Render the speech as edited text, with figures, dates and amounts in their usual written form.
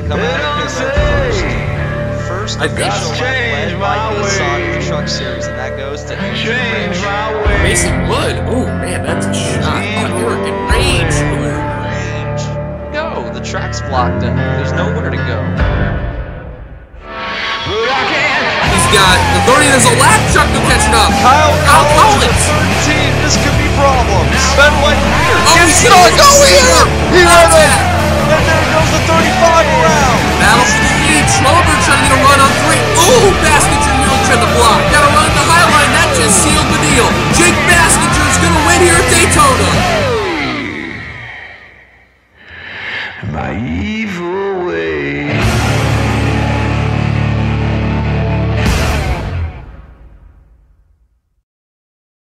coming out of pit road first official led by Nissan in the Truck Series, and that goes to Andrew Rich. Mason Wood. Oh man, that's a shot. Oh, you're in range. Range. Go. The track's blocked in. The's nowhere to go. He's got the 30. There's a lap chuck to catching up. Kyle Collins. 13. This could be problems. Ben White here. Oh, he's gonna go here. He ran it. And there goes the 35 around. Battle for the lead. Schloberg trying to get a run on 3. Oh, Baskinger nearly tried to block. Got to run at the high line. That just sealed the deal. Jake Baskinger's gonna win here at Daytona. My evil ways.